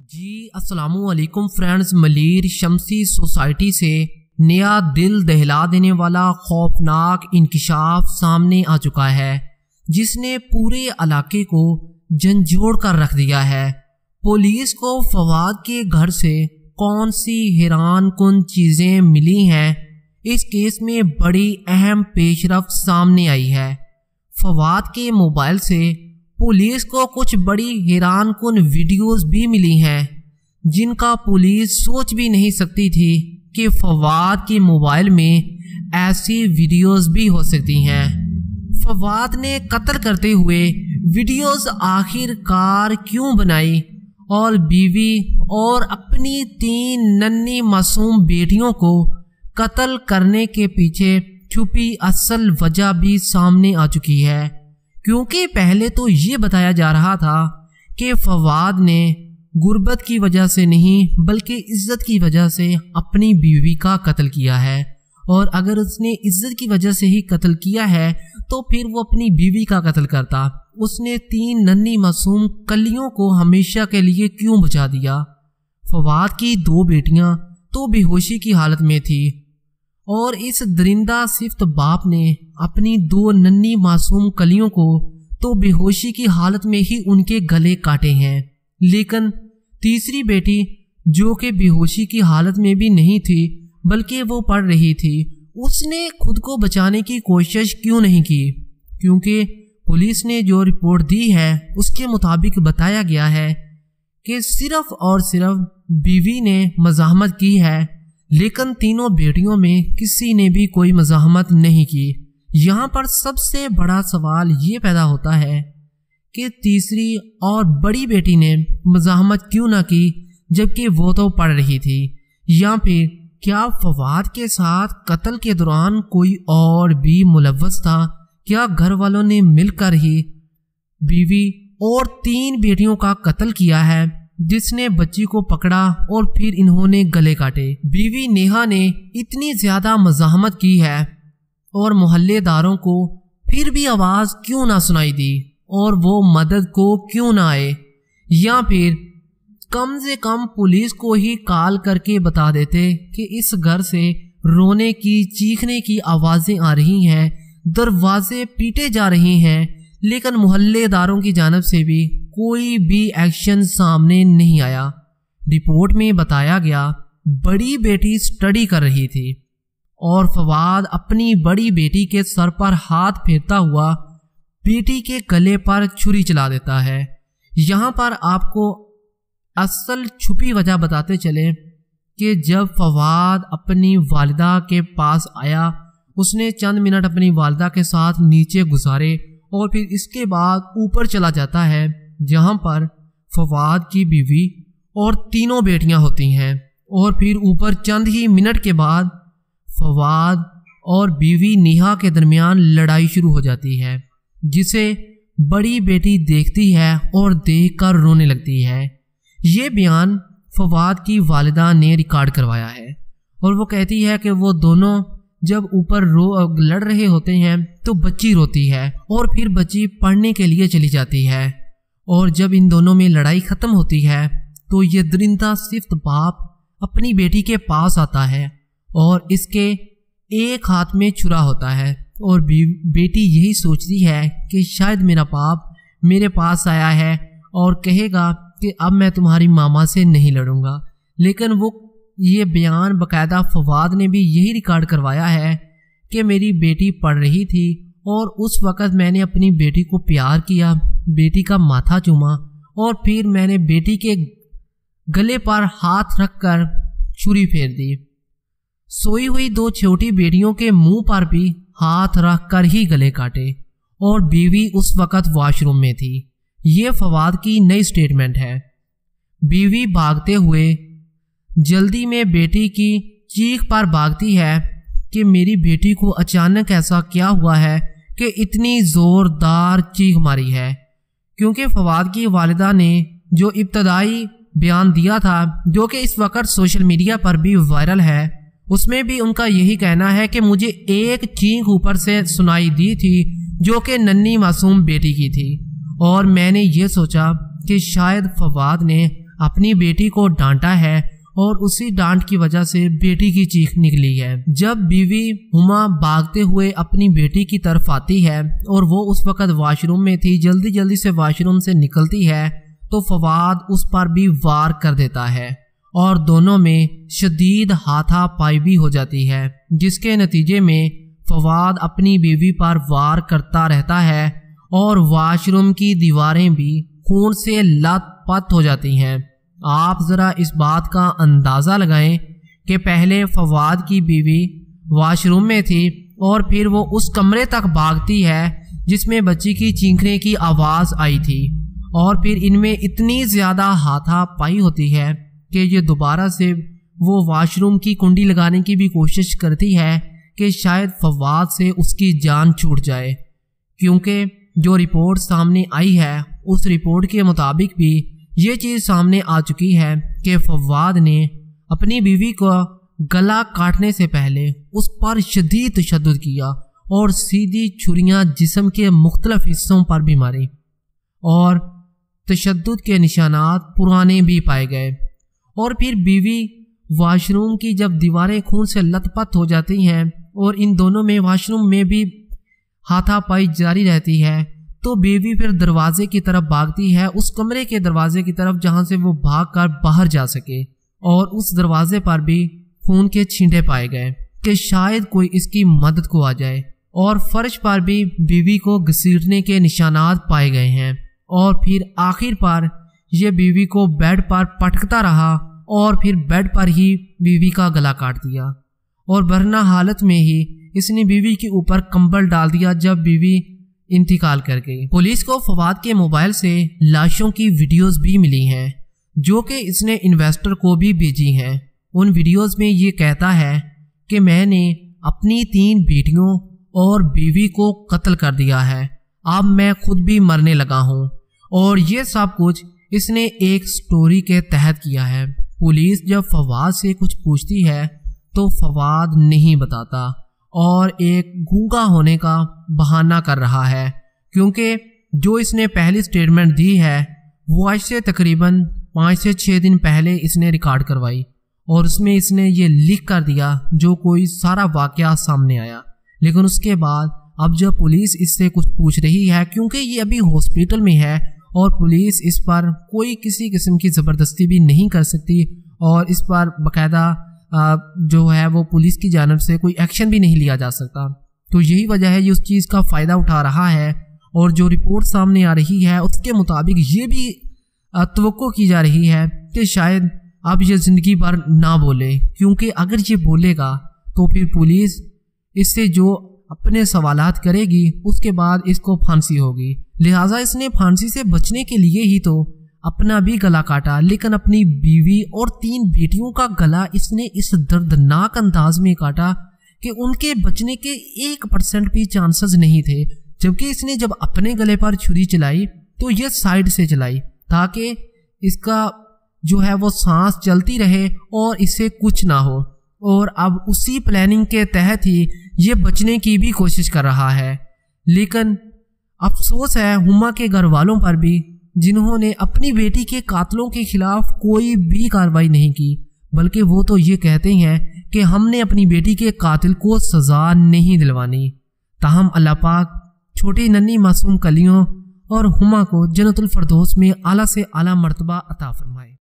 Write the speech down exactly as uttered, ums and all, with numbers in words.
जी अस्सलामुअलैकुम फ्रेंड्स, मलीर शमसी सोसाइटी से नया दिल दहला देने वाला खौफनाक इंकशाफ सामने आ चुका है, जिसने पूरे इलाके को झंझोड़ कर रख दिया है। पुलिस को फवाद के घर से कौन सी हैरान कुन चीज़ें मिली हैं, इस केस में बड़ी अहम पेशरफ्त सामने आई है। फवाद के मोबाइल से पुलिस को कुछ बड़ी हैरान कुन वीडियोस भी मिली हैं, जिनका पुलिस सोच भी नहीं सकती थी कि फवाद के मोबाइल में ऐसी वीडियोस भी हो सकती हैं। फवाद ने कत्ल करते हुए वीडियोस आखिरकार क्यों बनाई और बीवी और अपनी तीन नन्ही मासूम बेटियों को कत्ल करने के पीछे छुपी असल वजह भी सामने आ चुकी है। क्योंकि पहले तो ये बताया जा रहा था कि फवाद ने गुर्बत की वजह से नहीं बल्कि इज्जत की वजह से अपनी बीवी का कत्ल किया है, और अगर उसने इज्जत की वजह से ही कत्ल किया है तो फिर वो अपनी बीवी का कत्ल करता। उसने तीन नन्ही मासूम कलियों को हमेशा के लिए क्यों बचा दिया। फवाद की दो बेटियां तो बेहोशी की हालत में थी और इस दरिंदा सिफ्त बाप ने अपनी दो नन्ही मासूम कलियों को तो बेहोशी की हालत में ही उनके गले काटे हैं। लेकिन तीसरी बेटी, जो कि बेहोशी की हालत में भी नहीं थी बल्कि वो पढ़ रही थी, उसने खुद को बचाने की कोशिश क्यों नहीं की। क्योंकि पुलिस ने जो रिपोर्ट दी है उसके मुताबिक बताया गया है कि सिर्फ और सिर्फ बीवी ने मज़ाहमत की है, लेकिन तीनों बेटियों में किसी ने भी कोई मज़ाहमत नहीं की। यहाँ पर सबसे बड़ा सवाल ये पैदा होता है कि तीसरी और बड़ी बेटी ने मज़ाहमत क्यों ना की, जबकि वो तो पढ़ रही थी। या फिर क्या फवाद के साथ कत्ल के दौरान कोई और भी मुलव्वस था? क्या घर वालों ने मिलकर ही बीवी और तीन बेटियों का कत्ल किया है, जिसने बच्ची को पकड़ा और फिर इन्होंने गले काटे। बीवी नेहा ने इतनी ज्यादा मज़ाहमत की है और मोहल्लेदारों को फिर भी आवाज क्यों ना सुनाई दी और वो मदद को क्यों ना आए। या फिर कम से कम पुलिस को ही कॉल करके बता देते कि इस घर से रोने की चीखने की आवाजें आ रही हैं, दरवाजे पीटे जा रहे हैं, लेकिन मोहल्लेदारों की जानब से भी कोई भी एक्शन सामने नहीं आया। रिपोर्ट में बताया गया बड़ी बेटी स्टडी कर रही थी और फवाद अपनी बड़ी बेटी के सर पर हाथ फेरता हुआ बेटी के गले पर छुरी चला देता है। यहाँ पर आपको असल छुपी वजह बताते चले कि जब फवाद अपनी वालिदा के पास आया, उसने चंद मिनट अपनी वालिदा के साथ नीचे गुजारे और फिर इसके बाद ऊपर चला जाता है, जहां पर फवाद की बीवी और तीनों बेटियां होती हैं। और फिर ऊपर चंद ही मिनट के बाद फवाद और बीवी नेहा के दरमियान लड़ाई शुरू हो जाती है, जिसे बड़ी बेटी देखती है और देखकर रोने लगती है। ये बयान फवाद की वालिदा ने रिकॉर्ड करवाया है और वो कहती है कि वो दोनों जब ऊपर रो लड़ रहे होते हैं तो बच्ची रोती है और फिर बच्ची पढ़ने के लिए चली जाती है, और जब इन दोनों में लड़ाई खत्म होती है तो ये दरिंदा सिफ्त बाप अपनी बेटी के पास आता है और इसके एक हाथ में छुरा होता है और बेटी यही सोचती है कि शायद मेरा बाप मेरे पास आया है और कहेगा कि अब मैं तुम्हारी मामा से नहीं लड़ूंगा। लेकिन वो ये बयान बकायदा फवाद ने भी यही रिकॉर्ड करवाया है कि मेरी बेटी पढ़ रही थी और उस वक़्त मैंने अपनी बेटी को प्यार किया, बेटी का माथा चूमा और फिर मैंने बेटी के गले पर हाथ रखकर छुरी फेर दी। सोई हुई दो छोटी बेटियों के मुंह पर भी हाथ रखकर ही गले काटे और बीवी उस वक़्त वॉशरूम में थी। ये फवाद की नई स्टेटमेंट है। बीवी भागते हुए जल्दी में बेटी की चीख पर भागती है कि मेरी बेटी को अचानक ऐसा क्या हुआ है कि इतनी जोरदार चीख मारी है। क्योंकि फवाद की वालिदा ने जो इब्तदाई बयान दिया था, जो कि इस वक्त सोशल मीडिया पर भी वायरल है, उसमें भी उनका यही कहना है कि मुझे एक चीख ऊपर से सुनाई दी थी जो कि नन्ही मासूम बेटी की थी, और मैंने ये सोचा कि शायद फवाद ने अपनी बेटी को डांटा है और उसी डांट की वजह से बेटी की चीख निकली है। जब बीवी हुमा भागते हुए अपनी बेटी की तरफ आती है और वो उस वक्त वॉशरूम में थी, जल्दी जल्दी से वॉशरूम से निकलती है तो फवाद उस पर भी वार कर देता है और दोनों में शदीद हाथापाई भी हो जाती है, जिसके नतीजे में फवाद अपनी बीवी पर वार करता रहता है और वॉशरूम की दीवारें भी खून से लथपथ हो जाती हैं। आप ज़रा इस बात का अंदाज़ा लगाएं कि पहले फवाद की बीवी वॉशरूम में थी और फिर वो उस कमरे तक भागती है जिसमें बच्ची की चीखने की आवाज़ आई थी, और फिर इनमें इतनी ज़्यादा हाथापाई होती है कि ये दोबारा से वो वॉशरूम की कुंडी लगाने की भी कोशिश करती है कि शायद फवाद से उसकी जान छूट जाए, क्योंकि जो रिपोर्ट सामने आई है उस रिपोर्ट के मुताबिक भी ये चीज़ सामने आ चुकी है कि फवाद ने अपनी बीवी को गला काटने से पहले उस पर शदीद तशद्दुद किया और सीधी छुरियां जिस्म के मुख्तलिफ हिस्सों पर भी मारी, और तशद्दुद के निशानात पुराने भी पाए गए। और फिर बीवी वॉशरूम की जब दीवारें खून से लथपथ हो जाती हैं और इन दोनों में वॉशरूम में भी हाथापाई जारी रहती है, तो बीवी फिर दरवाजे की तरफ भागती है, उस कमरे के दरवाजे की तरफ जहां से वो भागकर बाहर जा सके, और उस दरवाजे पर भी खून के छींटे पाए गए कि शायद कोई इसकी मदद को आ जाए, और फर्श पर भी बीवी को घसीटने के निशानात पाए गए हैं। और फिर आखिर पर यह बीवी को बेड पर पटकता रहा और फिर बेड पर ही बीवी का गला काट दिया, और वरना हालत में ही इसने बीवी के ऊपर कंबल डाल दिया जब बीवी इंतकाल कर गई। पुलिस को फवाद के मोबाइल से लाशों की वीडियोस भी मिली हैं जो कि इसने इन्वेस्टर को भी भेजी हैं। उन वीडियोस में ये कहता है कि मैंने अपनी तीन बेटियों और बीवी को कत्ल कर दिया है, अब मैं खुद भी मरने लगा हूँ, और ये सब कुछ इसने एक स्टोरी के तहत किया है। पुलिस जब फवाद से कुछ पूछती है तो फवाद नहीं बताता और एक गूंगा होने का बहाना कर रहा है, क्योंकि जो इसने पहली स्टेटमेंट दी है वो आज से तकरीबन पाँच से छः दिन पहले इसने रिकॉर्ड करवाई, और उसमें इसने ये लिख कर दिया जो कोई सारा वाकया सामने आया। लेकिन उसके बाद अब जब पुलिस इससे कुछ पूछ रही है, क्योंकि ये अभी हॉस्पिटल में है और पुलिस इस पर कोई किसी किस्म की ज़बरदस्ती भी नहीं कर सकती, और इस पर बाकायदा जो है वो पुलिस की जानिब से कोई एक्शन भी नहीं लिया जा सकता, तो यही वजह है ये उस चीज़ का फ़ायदा उठा रहा है। और जो रिपोर्ट सामने आ रही है उसके मुताबिक ये भी तवक्को की जा रही है कि शायद अब ये ज़िंदगी भर ना बोले, क्योंकि अगर ये बोलेगा तो फिर पुलिस इससे जो अपने सवालात करेगी उसके बाद इसको फांसी होगी। लिहाजा इसने फांसी से बचने के लिए ही तो अपना भी गला काटा, लेकिन अपनी बीवी और तीन बेटियों का गला इसने इस दर्दनाक अंदाज में काटा कि उनके बचने के एक परसेंट भी चांसेस नहीं थे। जबकि इसने जब अपने गले पर छुरी चलाई तो ये साइड से चलाई ताकि इसका जो है वो सांस चलती रहे और इससे कुछ ना हो, और अब उसी प्लानिंग के तहत ही ये बचने की भी कोशिश कर रहा है। लेकिन अफसोस है हुमा के घर वालों पर भी, जिन्होंने अपनी बेटी के कातलों के खिलाफ कोई भी कार्रवाई नहीं की, बल्कि वो तो ये कहते हैं कि हमने अपनी बेटी के कातिल को सजा नहीं दिलवानी। ताहम अल्लाह पाक छोटी नन्ही मासूम कलियों और हुमा को जन्नतुल फरदौस में आला से आला मर्तबा अता फरमाए।